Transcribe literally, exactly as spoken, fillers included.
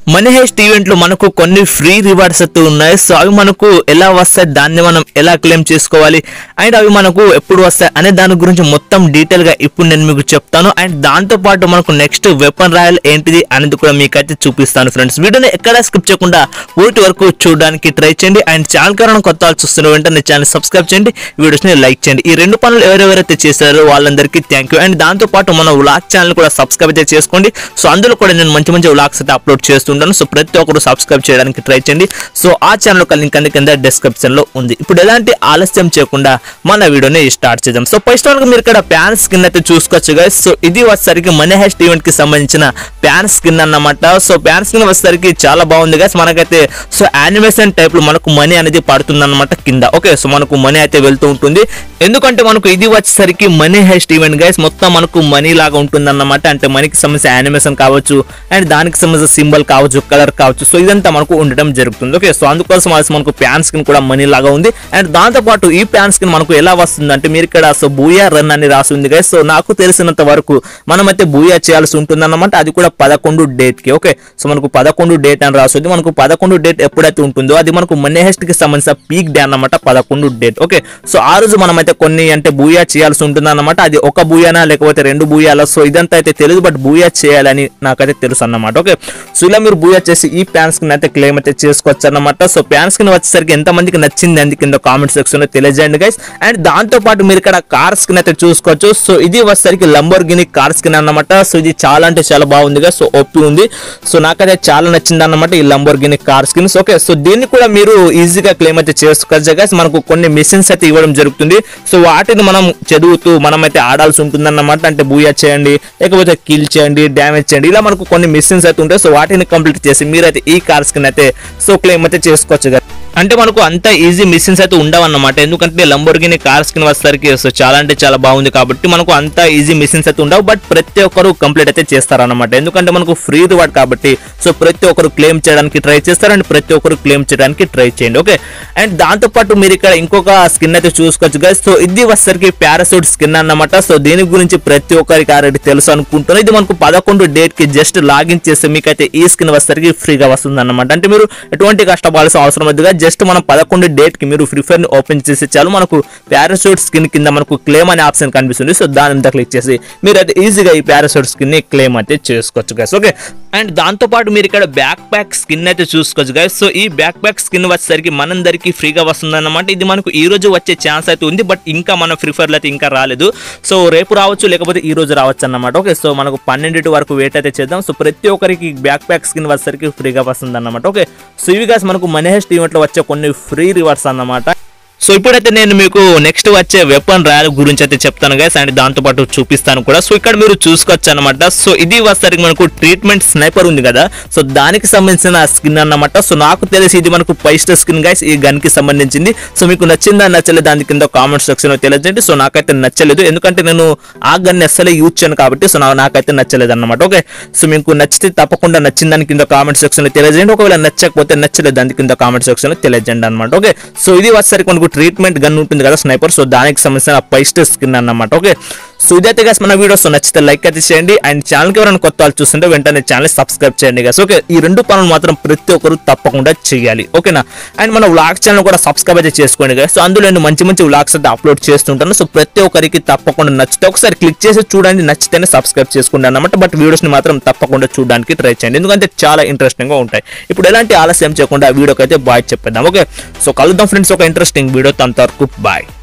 Money heist event లో మనకు కొన్ని ఫ్రీ రివార్డ్స్ అయితే ఉన్నాయి. సో అవి మనకు ఎలా వస్తాయి, దాన్ని మనం ఎలా క్లెయిమ్ చేసుకోవాలి అండ్ అవి మనకు ఎప్పుడు వస్తాయి అనే దాని గురించి మొత్తం డీటెయిల్ గా ఇప్పుడు నేను మీకు చెప్తాను. అండ్ దాంతో పాటు మనకు నెక్స్ట్ వెపన్ రాయల్ ఏంటిది అనేది కూడా మీకు అయితే చూపిస్తాను ఫ్రెండ్స్. వీడియోని ఎక్కడ స్కిప్ చేయకుండా పూర్తి వరకు చూడడానికి ట్రై చేయండి. అండ్ ఛానల్ కారణం కొత్త వాళ్ళు చూస్తున్న వెంటనే ఛానల్ సబ్స్క్రైబ్ చేయండి, వీడియోస్ ని లైక్ చేయండి. ఈ రెండు పనులు ఎవరెవరైతే చేశారో వాళ్ళందరికీ థ్యాంక్ యూ. అండ్ దాంతో పాటు మన వ్లాగ్ ఛానల్ కూడా సబ్స్క్రైబ్ అయితే చేసుకోండి. సో అందులో కూడా నేను మంచి మంచి వ్లాగ్స్ అయితే అప్లోడ్ చేస్తుంటాను. సో ప్రతి ఒక్కరు సబ్స్క్రైబ్ చేయడానికి ట్రై చేయండి. సో ఆ ఛానల్ యొక్క లింక్ అన్ని కింద డిస్క్రిప్షన్ లో ఉంది. ఇప్పుడు ఎలాంటి ఆలస్యం చేయకుండా మన వీడియోని స్టార్ట్ చేద్దాం. సో ఫస్ట్ ఆఫ్ ఆల్ మీరు ఇక్కడ ప్యాన్ స్కిన్ అయితే చూసుకోవచ్చు గైస్. సో ఇది వచ్చేసరికి మనీ హెస్ట్ ఈవెంట్ కి సంబంధించిన ప్యాన్ స్కిన్ అన్నమాట. సో ప్యాన్ స్కిన్ వచ్చేసరికి చాలా బాగుంది గైస్. మనకైతే సో యానిమేషన్ టైప్ లో మనకు మనీ అనేది పడుతుంది అన్నమాట కింద. ఓకే, సో మనకు మనీ అయితే వెళ్తూ ఉంటుంది. ఎందుకంటే మనకు ఇది వచ్చేసరికి మనీ హెస్ట్ ఈవెంట్ గైస్. మొత్తం మనకు మనీ లాగా ఉంటుంది అన్నమాట. అంటే మనీకి సంబంధించిన యానిమేషన్ కావచ్చు అండ్ దానికి సంబంధించిన సింబల్ కావచ్చు, కలర్ కావచ్చు. సో ఇదంతా మనకు ఉండడం జరుగుతుంది. ఓకే, సో అందుకోసం మనకు ప్యాన్ స్కిన్ కూడా మనీ లాగా ఉంది. అండ్ దాంతో పాటు ఈ ప్యాన్ స్కిన్ మనకు ఎలా వస్తుంది అంటే మీరు ఇక్కడ సో బూయా రన్ అని రాసి ఉంది గైస్. సో నాకు తెలిసినంత వరకు మనమైతే బూయా చేయాల్సి ఉంటుంది అన్నమాట. అది కూడా పదకొండు డేట్ కి. ఓకే, సో మనకు పదకొండు డేట్ అని రాస్తుంది. మనకు పదకొండు డేట్ ఎప్పుడైతే ఉంటుందో అది మనకు మనీ హెస్ట్ కి సంబంధించిన పీక్ డే అన్నమాట, పదకొండు డేట్. ఓకే, సో ఆ రోజు మనమైతే కొన్ని అంటే బూయా చేయాల్సి ఉంటుంది అన్నమాట. అది ఒక బూయానా లేకపోతే రెండు బూయాలా, సో ఇదంతా అయితే తెలియదు, బట్ బూయా చేయాలని నాకైతే తెలుసు అన్నమాట. ఓకే, సో ఇలా మీరు బూయా చేసి ఈ ప్యాన్ స్కిన్ అయితే క్లెయిమ్ అయితే చేసుకోవచ్చు అన్నమాట. సో ప్యాన్ స్కిన్ వచ్చేసరికి ఎంత మందికి నచ్చింది అందుకు కింద కామెంట్ సెక్షన్ లో తెలియజేయండి గైస్. అండ్ దాంతో పాటు మీరు ఇక్కడ కార్ స్కిన్ అయితే చూసుకోవచ్చు. సో ఇది వచ్చేసరికి లంబోర్గిని కార్ స్కిన్ అన్నమాట. సో ఇది చాలా అంటే చాలా బాగుంది గైస్. సో ఓపీ ఉంది. సో నాకైతే చాలా నచ్చింది అన్నమాట ఈ Lamborghini car skin. Okay, so దీన్ని కూడా మీరు ఈజీగా క్లెయిమ్ అయితే చేసుకోవచ్చు గైస్. మనకు కొన్ని మిషన్స్ అయితే ఇవ్వడం జరుగుతుంది. సో వాటిని మనం చదువుతూ మనం అయితే ఆడాల్సి ఉంటుంది అన్నమాట. అంటే బూయా చేయండి, లేకపోతే కిల్ చేయండి, డ్యామేజ్ చేయండి, ఇలా మనకు కొన్ని మిషన్స్ అయితే ఉంటాయి. సో వాటిని కంప్లీట్ చేసి మీరైతే ఈ కార్ స్కిన్ అయితే సో క్లెయిమ్ అయితే చేసుకోవచ్చు గైస్. అంటే మనకు అంత ఈజీ మిషన్స్ అయితే ఉండవు అన్నమాట. ఎందుకంటే లంబోర్గిని కార్ స్కిన్ వచ్చేసరికి సో చాలా అంటే చాలా బాగుంది కాబట్టి మనకు అంత ఈజీ మిషన్స్ అయితే ఉండవు. బట్ ప్రతి ఒక్కరు కంప్లీట్ అయితే చేస్తారన్నమాట. ఎందుకంటే మనకు ఫ్రీ రివార్డ్ కాబట్టి సో ప్రతి ఒక్కరు క్లెయిమ్ చేయడానికి ట్రై చేస్తారు అండ్ ప్రతి ఒక్కరు క్లెయిమ్ చేయడానికి ట్రై చేయండి. ఓకే, అండ్ దాంతో పాటు మీరు ఇక్కడ ఇంకొక స్కిన్ అయితే చూసుకోవచ్చు గైస్. సో ఇది వచ్చేసరికి పారాసూట్ స్కిన్ అన్నమాట. సో దీని గురించి ప్రతి ఒక్కరికి ఆల్రెడీ తెలుసు అనుకుంటున్నాను. ఇది మనకు పదకొండు డేట్ కి జస్ట్ లాగిన్ చేస్తే మీకైతే ఈ స్కిన్ వచ్చేసరికి ఫ్రీగా వస్తుంది అన్నమాట. అంటే మీరు ఎటువంటి కష్టపడాల్సిన అవసరం లేదు. జస్ట్ మనం పదకొండు డేట్ కి మీరు ఫ్రీ ఫైర్ ని ఓపెన్ చేసి చాలు మనకు పారాసూట్ స్కిన్ కింద మనకు క్లెయిమ్ అనే ఆప్షన్ కనిపిస్తుంది. సో దాని మీద క్లిక్ చేసి మీరు అయితే ఈజీగా ఈ పారాసూట్ స్కిన్ ని క్లెయిమ్ అయితే చేసుకోవచ్చు గైస్. ఓకే, అండ్ దాంతో పాటు మీరు ఇక్కడ బ్యాక్ ప్యాక్ స్కిన్ అయితే చూసుకోవచ్చు గైస్. సో ఈ బ్యాక్ ప్యాక్ స్కిన్ వచ్చేసరికి మనందరికీ ఫ్రీగా వస్తుంది అన్నమాట. ఇది మనకు ఈ రోజు వచ్చే ఛాన్స్ అయితే ఉంది, బట్ ఇంకా మన ఫ్రీ ఫైర్ లో అయితే ఇంకా రాలేదు. సో రేపు రావచ్చు లేకపోతే ఈ రోజు రావచ్చు అన్నమాట. ఓకే, సో మనకు పన్నెండింటి వరకు వెయిట్ అయితే చేద్దాం. సో ప్రతి ఒక్కరికి బ్యాక్ ప్యాక్ స్కిన్ వచ్చేసరికి ఫ్రీగా వస్తుంది అన్నమాట. ఓకే, సో ఇవి గైస్ మనకు మనీ హెస్ట్ ఈవెంట్ లో వచ్చే కొన్ని ఫ్రీ రివార్డ్స్ అన్నమాట. సో ఇప్పుడైతే నేను మీకు నెక్స్ట్ వచ్చే వెపన్ రాయల్ గురించి అయితే చెప్తాను గైస్. అండ్ దాంతో పాటు చూపిస్తాను కూడా. సో ఇక్కడ మీరు చూసుకోవచ్చు అనమాట. సో ఇది వచ్చేసరికి మనకు ట్రీట్మెంట్ స్నైపర్ ఉంది కదా, సో దానికి సంబంధించిన స్కిన్ అన్నమాట. సో నాకు తెలిసి ఇది మనకు ఫైవ్ స్టార్ స్కిన్ గైస్, ఈ గన్ కి సంబంధించింది. సో మీకు నచ్చిందా నచ్చలేదు దాని కింద కామెంట్ సెక్షన్ లో తెలియజేయండి. సో నాకైతే నచ్చలేదు, ఎందుకంటే నేను ఆ గన్ అసలే యూజ్ చేయను కాబట్టి. సో నాకైతే నచ్చలేదు అన్నమాట. ఓకే, సో మీకు నచ్చితే తప్పకుండా నచ్చిన దాని కింద కామెంట్ సెక్షన్ లో తెలియజేయండి. ఒకవేళ నచ్చకపోతే నచ్చలేదు దాని కింద కామెంట్ సెక్షన్ లో తెలియజేయండి అనమాట. ఓకే, సో ఇది వచ్చేసరికి మనకు ట్రీట్మెంట్ గన్ ఉంటుంది కదా స్నైపర్, సో దానికి సంబంధించిన ఫైవ్ స్టార్ స్కిన్ అన్నమాట. ఓకే, సో ఇదైతే గైస్ మన వీడియోస్ నచ్చితే లైక్ అయితే చేయండి. అండ్ ఛానల్కి ఎవరైనా కొత్త వాళ్ళు చూస్తుంటే వెంటనే ఛానల్ సబ్స్క్రైబ్ చేయండి గైస్. ఓకే, ఈ రెండు పనులు మాత్రం ప్రతి ఒక్కరు తప్పకుండా చేయాలి. ఓకేనా, అండ్ మన వ్లాగ్ ఛానల్ కూడా సబ్స్క్రైబ్ అయితే చేసుకోండి గైస్. సో అందులో నేను మంచి మంచి వ్లాగ్స్ అయితే అప్లోడ్ చేస్తుంటాను. సో ప్రతి ఒక్కరికి తప్పకుండా నచ్చితే ఒకసారి క్లిక్ చేసి చూడండి, నచ్చితేనే సబ్స్క్రైబ్ చేసుకోండి అన్నమాట. బట్ వీడియోస్ ని మాత్రం తప్పకుండా చూడడానికి ట్రై చేయండి, ఎందుకంటే చాలా ఇంట్రెస్టింగ్ గా ఉంటాయి. ఇప్పుడు ఎలాంటి ఆలస్యం చేయకుండా వీడియోకి అయితే బాయ్ చెప్పేద్దాం. ఓకే, సో కలుద్దాం ఫ్రెండ్స్ ఒక ఇంట్రెస్టింగ్ వీడియో. అంతవరకు బాయ్.